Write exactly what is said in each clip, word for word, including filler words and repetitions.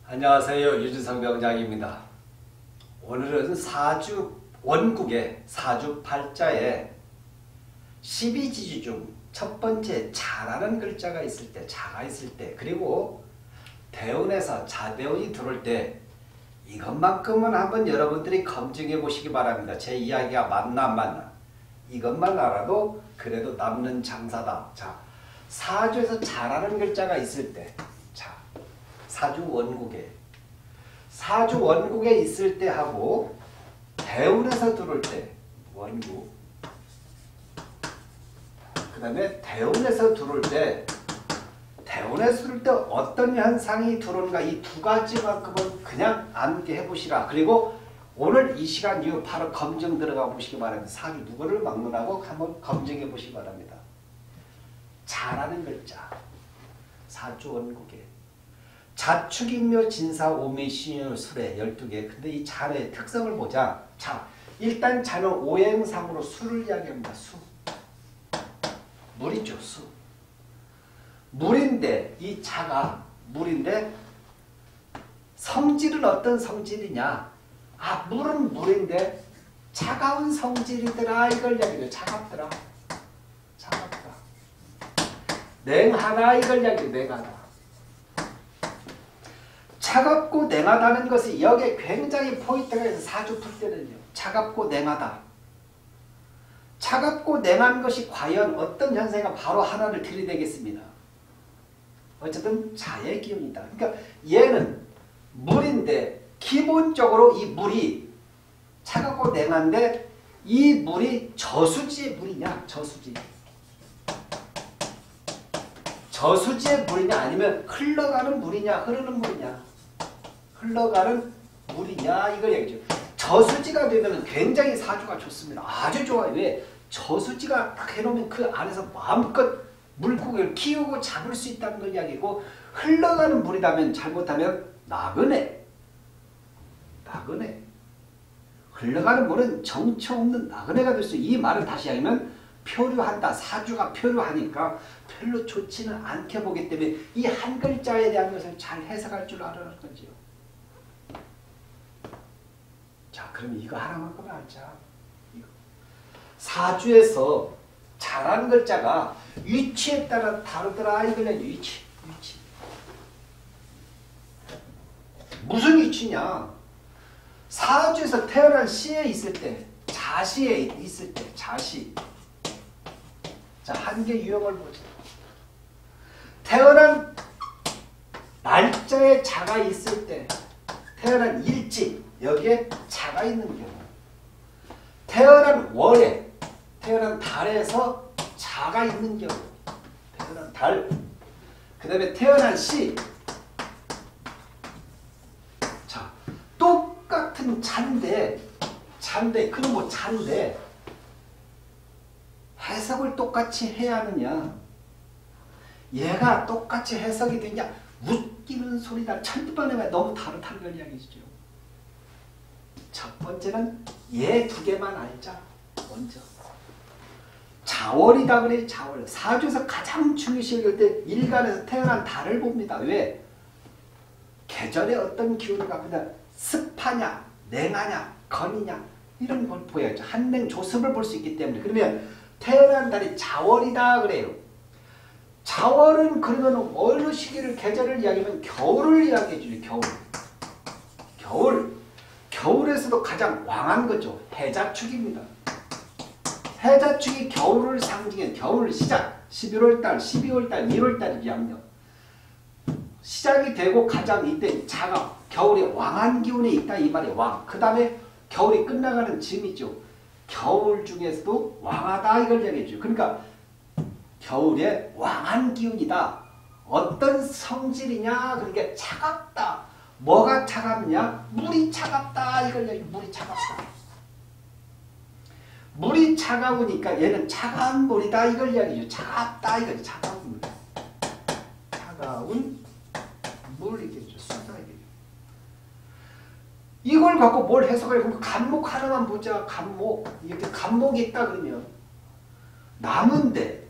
안녕하세요. 유진성 병장입니다. 오늘은 사주 원국의 사주팔자에 십이지주 중 첫 번째 자라는 글자가 있을 때, 자가 있을 때, 그리고 대운에서 자대운이 들어올 때 이것만큼은 한번 여러분들이 검증해 보시기 바랍니다. 제 이야기가 맞나 안 맞나. 이것만 알아도 그래도 남는 장사다. 자, 사주에서 자라는 글자가 있을 때, 자, 사주 원국에 사주 원국에 있을 때 하고 대운에서 들어올 때 원국, 그 다음에 대운에서 들어올 때 대운에서 들어올 때 어떤 현상이 들어오는가, 이 두 가지만큼은 그냥 암기 해보시라. 그리고 오늘 이 시간 이후 바로 검증 들어가 보시기 바랍니다. 사주 누구를 막론하고 한번 검증해 보시기 바랍니다. 자라는 글자, 사주 원국에 자축인묘 진사오미 신유 술에 열두 개. 근데 이 자의 특성을 보자. 자, 일단 자는 오행상으로 수를 이야기합니다. 수. 물이죠. 수. 물인데 이 자가 물인데 성질은 어떤 성질이냐. 아, 물은 물인데 차가운 성질이더라. 이걸 이야기해요. 차갑더라. 차갑다. 냉하다. 이걸 이야기해요. 냉하다. 차갑고 냉하다는 것이 여기에 굉장히 포인트가 있어요. 사주 풀 때는요. 차갑고 냉하다. 차갑고 냉한 것이 과연 어떤 현상인가 바로 하나를 들이대겠습니다. 어쨌든 자의 기운이다. 그러니까 얘는 물인데 기본적으로 이 물이 차갑고 냉한데 이 물이 저수지의 물이냐, 저수지. 저수지의 물이냐 아니면 흘러가는 물이냐, 흐르는 물이냐. 흘러가는 물이냐 이걸 얘기죠. 저수지가 되면 굉장히 사주가 좋습니다. 아주 좋아요. 왜? 저수지가 딱 해놓으면 그 안에서 마음껏 물고기를 키우고 잡을 수 있다는 걸 이야기고, 흘러가는 물이라면 잘못하면 나그네. 나그네. 흘러가는 물은 정처 없는 나그네가 될 수 있어요. 이 말을 다시 하면 표류한다. 사주가 표류하니까 별로 좋지는 않게 보기 때문에 이 한 글자에 대한 것을 잘 해석할 줄 알아는 거죠. 자, 그럼 이거 하나만큼 알자. 이거. 사주에서 자라는 글자가 위치에 따라 다르더라. 이걸 위치. 위치. 무슨 위치냐? 사주에서 태어난 시에 있을 때, 자시에 있을 때, 자시. 자, 한 개 유형을 보자. 태어난 날짜에 자가 있을 때, 태어난 일지, 여기에 자가 있는 경우. 태어난 월에, 태어난 달에서 자가 있는 경우. 태어난 달. 그 다음에 태어난 시. 자, 똑같은 잔데, 잔데, 그럼 뭐 잔데, 해석을 똑같이 해야 하느냐. 얘가 똑같이 해석이 되냐. 웃기는 소리가 천번에 너무 다르다는 걸 이야기해주죠. 첫 번째는 얘 두 개만 알자. 먼저. 자월이다 그래. 자월. 사주에서 가장 중요시 여길 때 일간에서 태어난 달을 봅니다. 왜? 계절에 어떤 기운을 갖고 있냐. 습하냐, 냉하냐, 건이냐 이런 걸 보여야죠. 한냉 조습을 볼 수 있기 때문에. 그러면 태어난 달이 자월이다 그래요. 자월은 그러면 어느 시기를, 계절을 이야기하면 겨울을 이야기해 주죠. 겨울. 겨울. 겨울에서도 가장 왕한 거죠. 해자축입니다. 해자축이 겨울을 상징해. 겨울 시작. 십일월달, 십이월달, 일월달 양력. 시작이 되고 가장 이때 자가 겨울에 왕한 기운에 있다 이 말이에요. 왕. 그 다음에 겨울이 끝나가는 즈음이죠. 겨울 중에서도 왕하다 이걸 얘기해줘요. 그러니까 겨울에 왕한 기운이다. 어떤 성질이냐? 그러니까 차갑다. 뭐가 차갑냐? 물이 차갑다. 이걸 얘기해요. 물이 차갑다. 물이 차가우니까 얘는 차가운 물이다. 이걸 이야기해요. 차갑다. 이거지. 차가운 물. 차가운 물이겠죠. 수상하게. 이걸 갖고 뭘 해석을 해요? 간목 하나만 보자. 간목. 이렇게 간목이 있다 그러면 남은데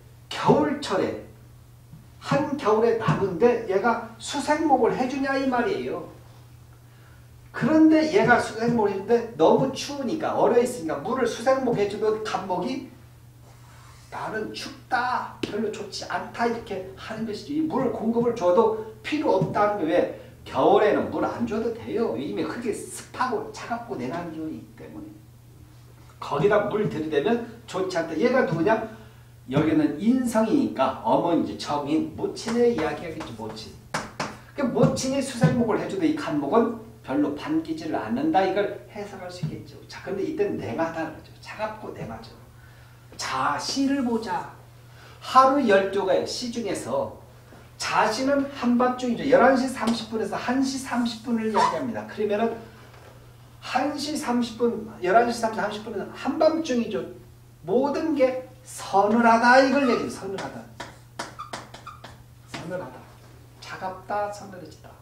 겨울철에 한겨울에 남은데 얘가 수생목을 해주냐 이 말이에요. 그런데 얘가 수생목을 해주는데 너무 추우니까 얼어 있으니까 물을 수생목 해주던 간목이 나는 춥다 별로 좋지 않다 이렇게 하는 것이죠. 이 물 공급을 줘도 필요 없다는 게 왜? 겨울에는 물 안 줘도 돼요. 이미 그게 습하고 차갑고 냉한 기운이기 때문에. 거기다 물 들이대면 좋지 않다. 얘가 누구냐? 여기는 인성이니까 어머니지 정인 모친의 이야기하겠죠. 모친. 그러니까 모친이 수생목을 해주도 이 간목은 별로 반기지를 않는다. 이걸 해석할 수 있겠죠. 자, 근데 이때는 냉하다 그러죠. 차갑고 냉하죠. 자, 시를 보자. 하루 열두 가지 시 중에서 자시는 한밤중이죠. 열한 시 삼십 분에서 한 시 삼십 분을 이야기합니다. 그러면은 한 시 삼십 분, 열한 시 삼십 분은 한밤중이죠. 모든 게 서늘하다 이걸 얘기해요. 서늘하다. 서늘하다. 차갑다, 서늘해지다.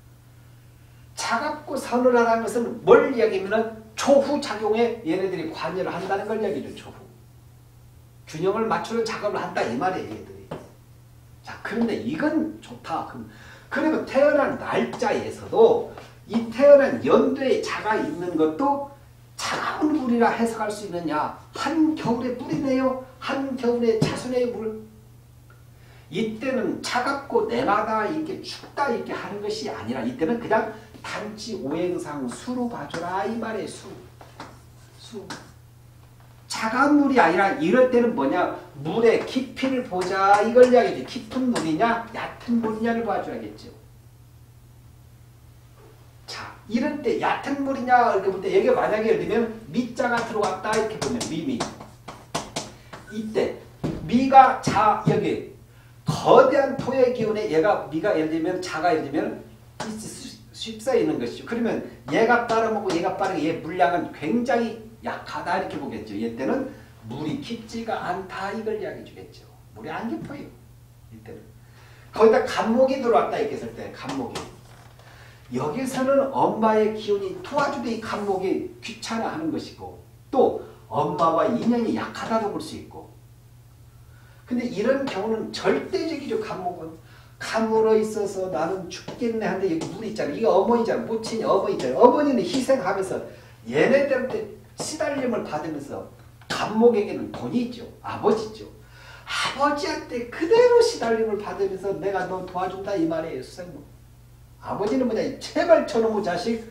차갑고 서늘하다는 것은 뭘 이야기하면 초후 작용에 얘네들이 관여를 한다는 걸 얘기해요. 초후. 균형을 맞추는 작업을 한다 이 말이에요. 얘들이. 자, 그런데 이건 좋다. 그럼 그러면 태어난 날짜에서도 이 태어난 연도에 자가 있는 것도 차가운 물이라 해석할 수 있느냐. 한겨울의 물이네요. 한겨울의 차순의 물. 이때는 차갑고 냉하다 이렇게 춥다 이렇게 하는 것이 아니라 이때는 그냥 단지 오행상 수로 봐줘라 이 말이에요. 수. 수. 차가운 물이 아니라 이럴 때는 뭐냐. 물의 깊이를 보자 이걸 이야기하죠. 깊은 물이냐 얕은 물이냐를 봐줘야겠죠. 자, 이럴 때 얕은 물이냐 이렇게 볼 때 여기 만약에 예를 들면 미자가 들어왔다 이렇게 보면 미미. 이때 미가 자 여기 거대한 토의 기운에 얘가 미가 예를 들면 자가 예를 들면 휩싸여 있는 것이죠. 그러면 얘가 빨아먹고 얘가 빠르게 얘 물량은 굉장히 약하다 이렇게 보겠죠. 이때는 물이 깊지가 않다 이걸 이야기해 주겠죠. 물이 안 깊어요. 이때는. 거기다 간목이 들어왔다 이렇게 했을 때 간목이. 여기서는 엄마의 기운이 도와주도 이 간목이 귀찮아하는 것이고 또 엄마와 인연이 약하다도 볼 수 있고. 근데 이런 경우는 절대적이죠. 간목은. 가물어 있어서 나는 죽겠네 하는데 여기 물이 있잖아요. 이게 어머니잖아요. 모친이 어머니잖아요. 어머니는 희생하면서 얘네들한테 시달림을 받으면서 간목에게는 돈이 있죠. 아버지죠. 아버지한테 그대로 시달림을 받으면서 내가 너 도와준다 이 말이에요. 수생목. 아버지는 뭐냐. 제발 저놈의 자식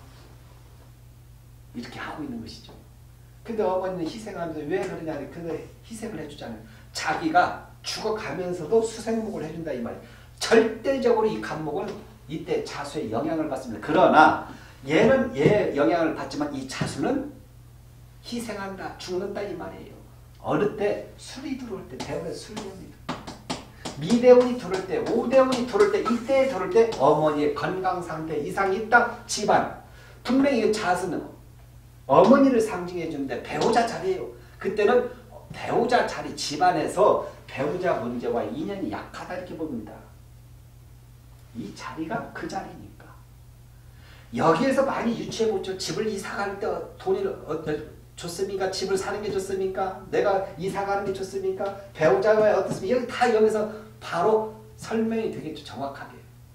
이렇게 하고 있는 것이죠. 근데 어머니는 희생하면서 왜 그러냐. 그거 희생을 해주잖아요. 자기가 죽어가면서도 수생목을 해준다 이 말이에요. 절대적으로 이 간목은 이때 자수의 영향을 받습니다. 그러나 얘는 얘 영향을 받지만 이 자수는 희생한다, 죽는다 이 말이에요. 어느 때 술이 들어올 때 대운에 술이 옵니다. 미대운이 들어올 때, 오대운이 들어올 때, 이때에 들어올 때 어머니의 건강 상태 이상이 있다. 집안. 분명히 자수는 어머니를 상징해 주는데 배우자 자리예요. 그때는 배우자 자리 집안에서 배우자 문제와 인연이 약하다 이렇게 봅니다. 이 자리가 그 자리니까. 여기에서 많이 유추해보죠. 집을 이사갈 때 돈을 어떤 좋습니까? 집을 사는 게 좋습니까? 내가 이사가는 게 좋습니까? 배우자가 어떻습니까? 여기 다 여기서 바로 설명이 되겠죠. 정확하게.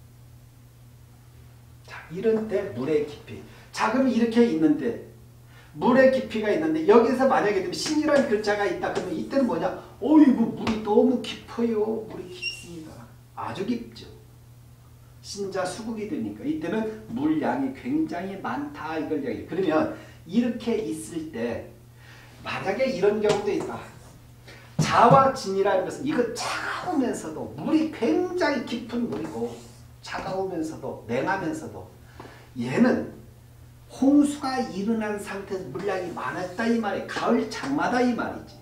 자, 이런 때 물의 깊이. 자, 그럼 이렇게 있는데 물의 깊이가 있는데 여기서 만약에 신이라는 글자가 있다 그러면 이때는 뭐냐? 어이구 물이 너무 깊어요. 물이 깊습니다. 아주 깊죠. 신자 수국이 되니까 이때는 물량이 굉장히 많다 이걸 이야기해요. 그러면 이렇게 있을 때 만약에 이런 경우도 있다. 자와 진이라는 것은 이거 차가우면서도 물이 굉장히 깊은 물이고 차가우면서도 냉하면서도 얘는 홍수가 일어난 상태에서 물량이 많았다 이 말이에요. 가을 장마다 이 말이지.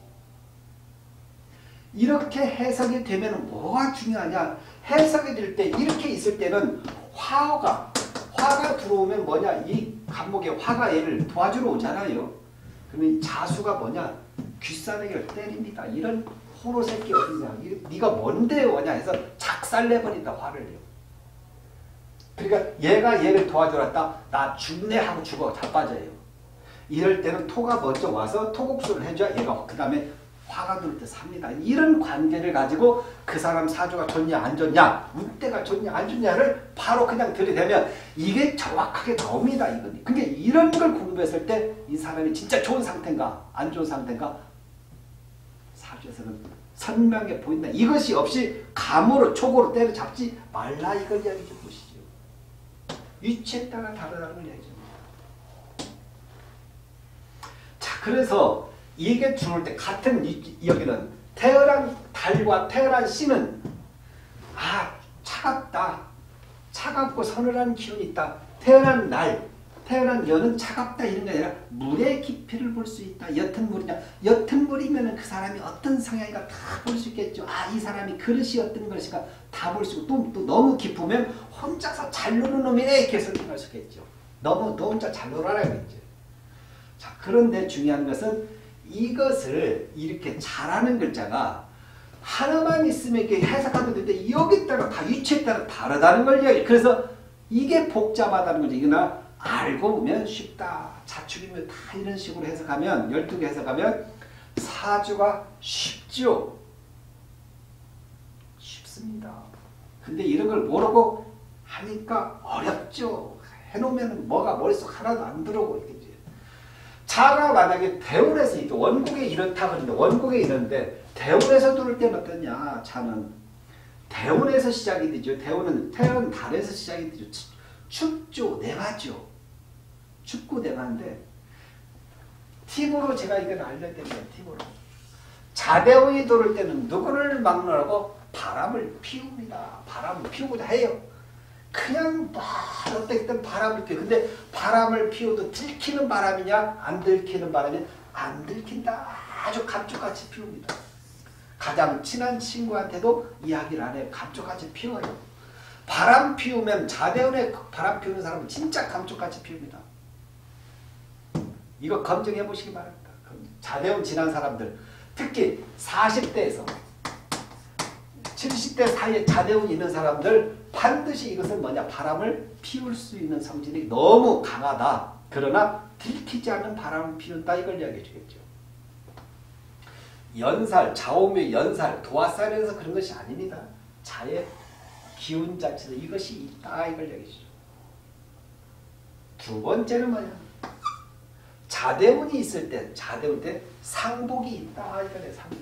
이렇게 해석이 되면 뭐가 중요하냐. 해석이 될 때 이렇게 있을 때는 화가 화가 들어오면 뭐냐. 이 간목에 화가 얘를 도와주러 오잖아요. 그러면 자수가 뭐냐. 귀싸대기를 때립니다. 이런 호로 새끼 어디냐. 네가 뭔데 오냐 해서 작살내버린다 화를요. 그러니까 얘가 얘를 도와주었다. 나 죽네 하고 죽어. 자빠져요. 이럴 때는 토가 먼저 와서 토국수를 해줘야 얘가 그 다음에 화가 들 때 삽니다. 이런 관계를 가지고 그 사람 사주가 좋냐 안 좋냐, 운때가 좋냐 안 좋냐를 바로 그냥 들이대면 이게 정확하게 나옵니다. 이건. 그러니까 이런 걸 공부했을 때 이 사람이 진짜 좋은 상태인가 안 좋은 상태인가 사주에서는 선명해 보인다. 이것이 없이 감으로 촉으로 때려잡지 말라 이걸 이야기 좀 보시죠. 위치에 따라 다르다는 걸 이야기 좀 합니다. 자, 그래서 이게 들어올 때 같은 이, 여기는 태어난 달과 태어난 씨는 아 차갑다. 차갑고 서늘한 기운이 있다. 태어난 날, 태어난 여는 차갑다 이런 게 아니라 물의 깊이를 볼 수 있다. 옅은 물이냐. 옅은 물이면 그 사람이 어떤 성향인가 다 볼 수 있겠죠. 아, 이 사람이 그릇이 어떤 것인가 다 볼 수 있고 또, 또 너무 깊으면 혼자서 잘 노는 놈이네 이렇게 설명할 수 있겠죠. 너무 너 혼자 잘 놀아라 이거죠. 자, 그런데 중요한 것은 이것을 이렇게 잘하는 글자가 하나만 있으면 이렇게 해석하면 되는데 여기 따라 다 위치에 따라 다르다는 걸 이야기. 그래서 이게 복잡하다는 거죠. 이거나 알고 보면 쉽다. 자축이면 다 이런 식으로 해석하면 열두 개 해석하면 사주가 쉽죠. 쉽습니다. 근데 이런 걸 모르고 하니까 어렵죠. 해놓으면 뭐가 머릿속 하나도 안 들어오고 있겠지. 자가 만약에 대운에서 있고 원국에 이렇다 그러는데 원국에 이런데 대운에서 들을 때는 어떠냐. 자는 대운에서 시작이 되죠. 대운은 태양 달에서 시작이 되죠. 춥죠. 냉하죠. 춥고 냉한데 팁으로 제가 이걸 알려드려요. 팁으로. 자대운이 들을 때는 누구를 막느라고 바람을 피웁니다. 바람을 피우고자 해요. 그냥 막 어떻게든 바람을 피워. 근데 바람을 피워도 들키는 바람이냐 안 들키는 바람이냐 안 들킨다. 아주 감쪽같이 피웁니다. 가장 친한 친구한테도 이야기를 안 해요. 감쪽같이 피워요. 바람 피우면 자대운에 바람 피우는 사람은 진짜 감쪽같이 피웁니다. 이거 검증해 보시기 바랍니다. 자대운 지난 사람들 특히 사십 대에서 칠십 대 사이에 자대운이 있는 사람들 반드시 이것은 뭐냐 바람을 피울 수 있는 성질이 너무 강하다. 그러나 들키지 않는 바람을 피운다 이걸 이야기해 주겠죠. 연살, 자오묘 연살, 도화살에서 그런 것이 아닙니다. 자의 기운 자체도 이것이 있다 이걸 이야기해 주죠. 두 번째는 뭐냐 자대운이 있을 때 자대운 때 상복이 있다 이거네. 상복.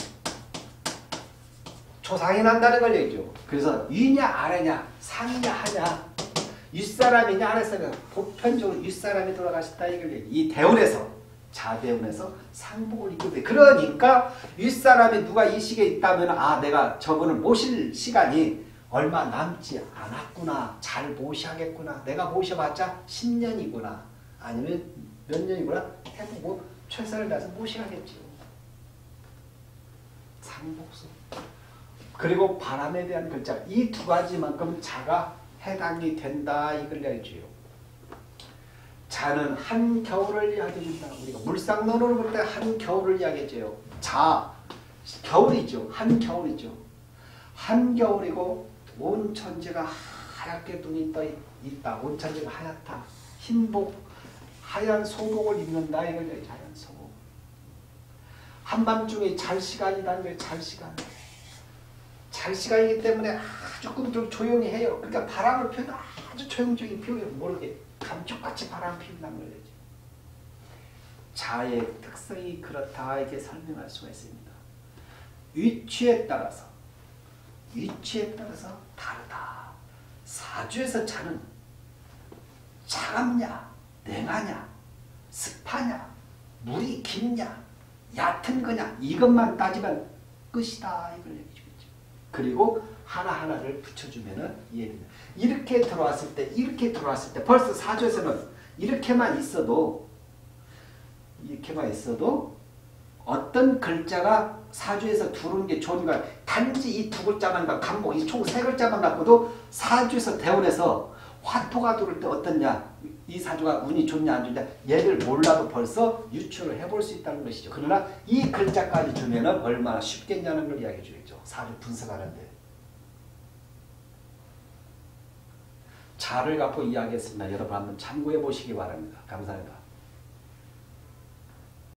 조상이 난다는 걸 얘기죠. 그래서 위냐 아래냐 상이냐 하냐 윗사람이냐 아랫사람이냐 보편적으로 윗사람이 돌아가셨다 이걸 얘기. 이 대운에서 자대운에서 상복을 입고 돼. 그러니까 윗사람이 누가 이 시기에 있다면 아 내가 저분을 모실 시간이 얼마 남지 않았구나. 잘 모셔야겠구나. 내가 모셔봤자 십 년이구나. 아니면 몇 년이구나. 해보고 최선을 다해서 모셔야겠죠. 상복수. 그리고 바람에 대한 글자. 이 두 가지만큼 자가 해당이 된다. 이걸 이야기해줘요. 자는 한겨울을 이야기해준다. 우리가 물상론으로 볼 때 한겨울을 이야기해줘요. 자, 겨울이죠. 한겨울이죠. 한겨울이고 온 천지가 하얗게 눈이 떠 있다. 온 천지가 하얗다. 흰복, 하얀 소복을 입는다. 이걸 이야기해요. 하얀 소복. 한밤중에 잘 시간이라는 거예요. 잘 시간. 잘 시간이기 때문에 조금 좀 조용히 해요. 그러니까 바람을 피우면 아주 조용조용히 피워요. 모르게. 감쪽같이 바람 피운다는 거죠. 자의 특성이 그렇다. 이렇게 설명할 수가 있습니다. 위치에 따라서 위치에 따라서 다르다. 사주에서 자는 차갑냐, 냉하냐, 습하냐, 물이 깊냐, 얕은 거냐 이것만 따지면 끝이다. 이걸 얘기해 주겠죠. 그리고 하나하나를 붙여주면 이해됩니다. 이렇게 들어왔을 때 이렇게 들어왔을 때 벌써 사주에서는 이렇게만 있어도 이렇게만 있어도 어떤 글자가 사주에서 두르는 게 좋은가 단지 이 두 글자만 갖고 간목 이 총 세 글자만 갖고도 사주에서 대운에서 화토가 들을 때 어떻냐 이 사주가 운이 좋냐 안 좋냐 얘를 몰라도 벌써 유추를 해볼 수 있다는 것이죠. 그러나 이 글자까지 주면 얼마나 쉽겠냐는 걸 이야기해 주겠죠. 사주 분석하는데. 자를 갖고 이야기했습니다. 여러분 한번 참고해 보시기 바랍니다. 감사합니다.